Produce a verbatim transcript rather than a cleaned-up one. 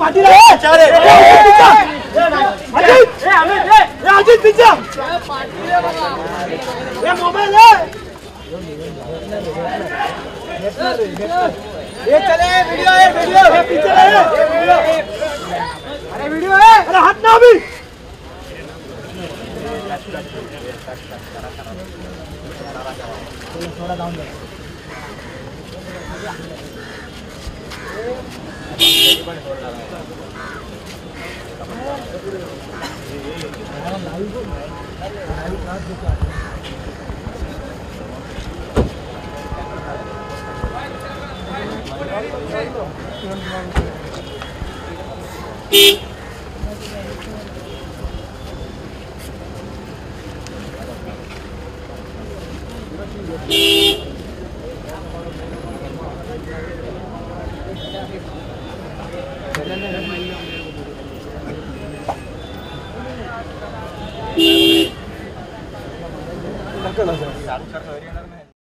party रहे चारे अजीत ए अमित ए अजीत पीछे ये मोबाइल है ये चले वीडियो है वीडियो पीछे रहे अरे वीडियो है अरे हटना अभी थोड़ा डाउन दे